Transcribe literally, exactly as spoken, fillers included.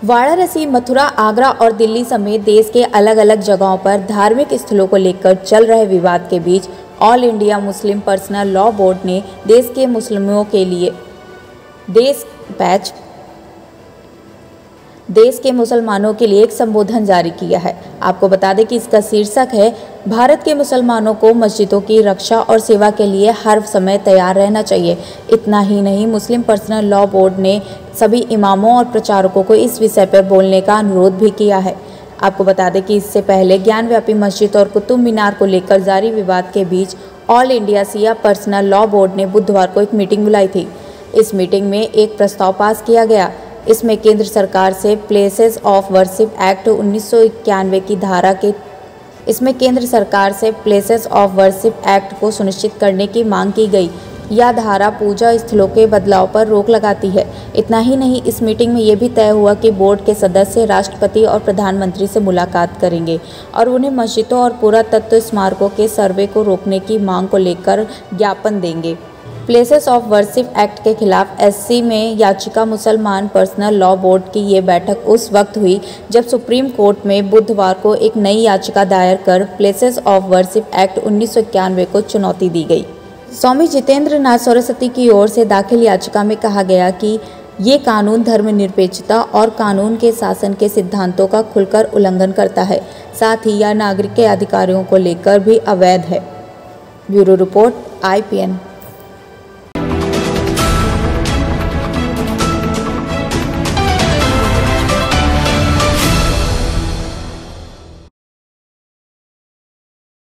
वाराणसी, मथुरा, आगरा और दिल्ली समेत देश के अलग अलग जगहों पर धार्मिक स्थलों को लेकर चल रहे विवाद के बीच All India Muslim Personal Law Board ने देश के मुस्लिमों के लिए देश पैच देश के मुसलमानों के लिए एक संबोधन जारी किया है। आपको बता दें कि इसका शीर्षक है, भारत के मुसलमानों को मस्जिदों की रक्षा और सेवा के लिए हर समय तैयार रहना चाहिए। इतना ही नहीं, मुस्लिम पर्सनल लॉ बोर्ड ने सभी इमामों और प्रचारकों को इस विषय पर बोलने का अनुरोध भी किया है। आपको बता दें कि इससे पहले ज्ञानव्यापी मस्जिद और कुतुब मीनार को लेकर जारी विवाद के बीच All India Shia Personal Law Board ने बुधवार को एक मीटिंग बुलाई थी। इस मीटिंग में एक प्रस्ताव पास किया गया। इसमें केंद्र सरकार से प्लेसेस ऑफ वर्शिप एक्ट उन्नीस सौ इक्यानवे की धारा के इसमें केंद्र सरकार से प्लेसेस ऑफ वर्शिप एक्ट को सुनिश्चित करने की मांग की गई। यह धारा पूजा स्थलों के बदलाव पर रोक लगाती है। इतना ही नहीं, इस मीटिंग में यह भी तय हुआ कि बोर्ड के सदस्य राष्ट्रपति और प्रधानमंत्री से मुलाकात करेंगे और उन्हें मस्जिदों और पुरातत्व स्मारकों के सर्वे को रोकने की मांग को लेकर ज्ञापन देंगे। प्लेसेस ऑफ वर्शिप एक्ट के खिलाफ एससी में याचिका मुसलमान पर्सनल लॉ बोर्ड की ये बैठक उस वक्त हुई जब सुप्रीम कोर्ट में बुधवार को एक नई याचिका दायर कर प्लेसेस ऑफ वर्शिप एक्ट उन्नीस सौ इक्यानवे को चुनौती दी गई। स्वामी जितेंद्र नाथ सरस्वती की ओर से दाखिल याचिका में कहा गया कि ये कानून धर्मनिरपेक्षता और कानून के शासन के सिद्धांतों का खुलकर उल्लंघन करता है, साथ ही यह नागरिक के अधिकारों को लेकर भी अवैध है। Bureau report I P N.